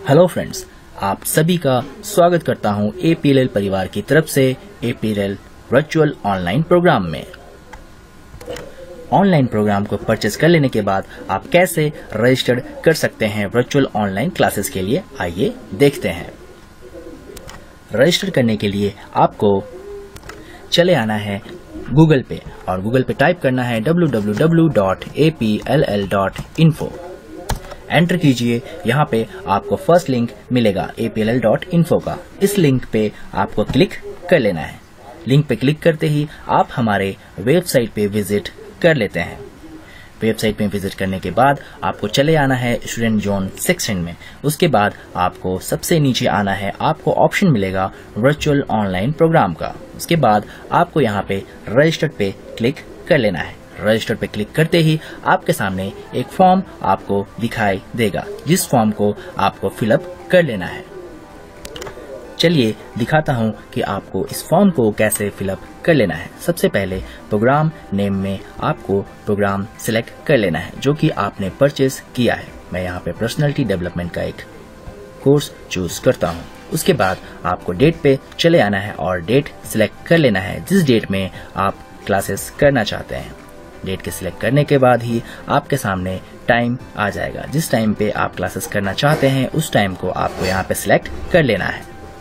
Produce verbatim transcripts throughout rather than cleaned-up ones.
Hello friends, आप सभी का स्वागत करता हूं एपीएलएल परिवार की तरफ से एपीएलएल वर्चुअल ऑनलाइन प्रोग्राम में। ऑनलाइन प्रोग्राम को परचेज कर लेने के बाद आप कैसे रजिस्टर कर सकते हैं वर्चुअल ऑनलाइन क्लासेस के लिए, आइए देखते हैं। रजिस्टर करने के लिए आपको चले आना है गूगल पे और गूगल पे टाइप करना है W W W dot A P L L dot info. Enter कीजिए। यहाँ पे आपको फर्स्ट लिंक मिलेगा A P L L dot info का। इस लिंक पे आपको क्लिक कर लेना है। लिंक पे क्लिक करते ही आप हमारे वेबसाइट पे विजिट कर लेते हैं। वेबसाइट में विजिट करने के बाद आपको चले आना है स्टूडेंट जोन सेक्शन में। उसके बाद आपको सबसे नीचे आना है, आपको ऑप्शन मिलेगा वर्चुअल ऑनलाइन प्रोग्राम का। उसके बाद आपको यहाँ पे रजिस्टर्ड पे क्लिक कर लेना है। रजिस्टर पे क्लिक करते ही आपके सामने एक फॉर्म आपको दिखाई देगा, जिस फॉर्म को आपको फिलअप कर लेना है। चलिए दिखाता हूं कि आपको इस फॉर्म को कैसे फिलअप कर लेना है। सबसे पहले प्रोग्राम नेम में आपको प्रोग्राम सिलेक्ट कर लेना है जो कि आपने परचेज किया है। मैं यहाँ पे पर्सनालिटी डेवलपमेंट का एक कोर्स चूज करता हूँ। उसके बाद आपको डेट पे चले आना है और डेट सिलेक्ट कर लेना है जिस डेट में आप क्लासेस करना चाहते हैं। डेट के सिलेक्ट करने के बाद ही आपके सामने टाइम आ जाएगा। जिस टाइम पे आप क्लासेस करना चाहते हैं उस टाइम को आपको यहाँ पे सिलेक्ट कर लेना है।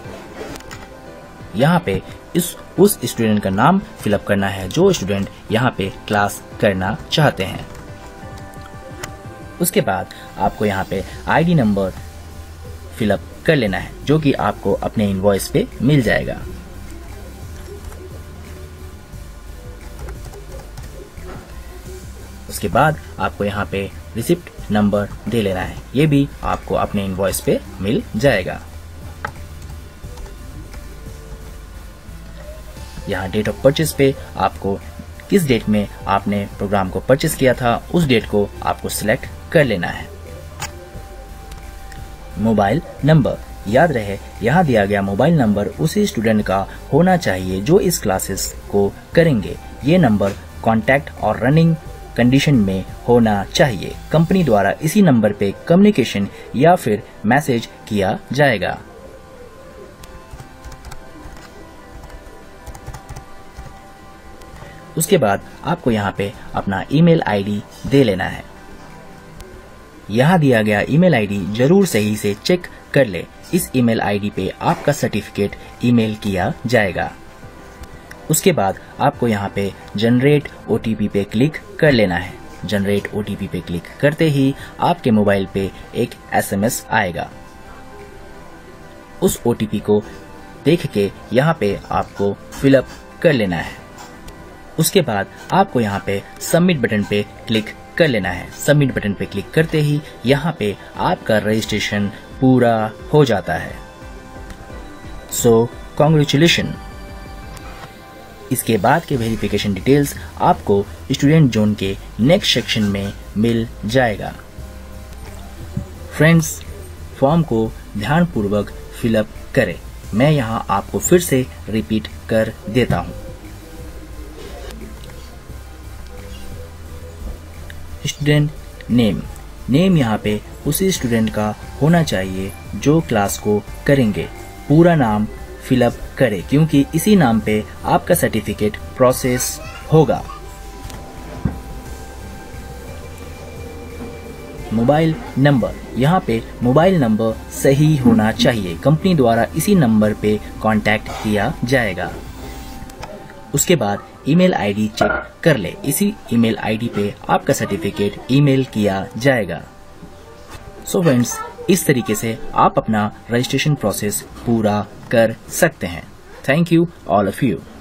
यहाँ पे इस उस स्टूडेंट का नाम फिलअप करना है जो स्टूडेंट यहाँ पे क्लास करना चाहते हैं। उसके बाद आपको यहाँ पे आईडी नंबर फिलअप कर लेना है जो कि आपको अपने इनवॉइस पे मिल जाएगा। उसके बाद आपको यहाँ पे रिसिप्ट नंबर दे लेना है, ये भी आपको अपने इनवॉइस पे मिल जाएगा। यहाँ डेट ऑफ परचेज पे आपको किस डेट में आपने प्रोग्राम को परचेज किया था उस डेट को आपको सिलेक्ट कर लेना है। मोबाइल नंबर, याद रहे यहाँ दिया गया मोबाइल नंबर उसी स्टूडेंट का होना चाहिए जो इस क्लासेस को करेंगे। ये नंबर कॉन्टैक्ट और रनिंग कंडीशन में होना चाहिए। कंपनी द्वारा इसी नंबर पे कम्युनिकेशन या फिर मैसेज किया जाएगा। उसके बाद आपको यहाँ पे अपना ईमेल आईडी दे लेना है। यहाँ दिया गया ईमेल आईडी जरूर सही से चेक कर ले। इस ईमेल आईडी पे आपका सर्टिफिकेट ईमेल किया जाएगा। उसके बाद आपको यहाँ पे जनरेट ओटीपी पे क्लिक कर लेना है। जनरेट ओटीपी पे क्लिक करते ही आपके मोबाइल पे एक एसएमएस आएगा। उस ओटीपी को देख के यहाँ पे आपको फिलअप कर लेना है। उसके बाद आपको यहाँ पे सबमिट बटन पे क्लिक कर लेना है। सबमिट बटन पे क्लिक करते ही यहाँ पे आपका रजिस्ट्रेशन पूरा हो जाता है। So congratulation. इसके बाद के वेरिफिकेशन डिटेल्स आपको स्टूडेंट जोन के नेक्स्ट सेक्शन में मिल जाएगा। फ्रेंड्स, फॉर्म को ध्यानपूर्वक फिलअप करें। मैं यहां आपको फिर से रिपीट कर देता हूं। स्टूडेंट नेम, नेम यहाँ पे उसी स्टूडेंट का होना चाहिए जो क्लास को करेंगे। पूरा नाम फिलअप करें क्योंकि इसी नाम पे आपका सर्टिफिकेट प्रोसेस होगा। मोबाइल नंबर, यहाँ पे मोबाइल नंबर सही होना चाहिए। कंपनी द्वारा इसी नंबर पे कांटेक्ट किया जाएगा। उसके बाद ईमेल आईडी चेक कर ले। इसी ईमेल आईडी पे आपका सर्टिफिकेट ईमेल किया जाएगा। सो फ्रेंड्स, इस तरीके से आप अपना रजिस्ट्रेशन प्रोसेस पूरा कर सकते हैं। Thank you all of you.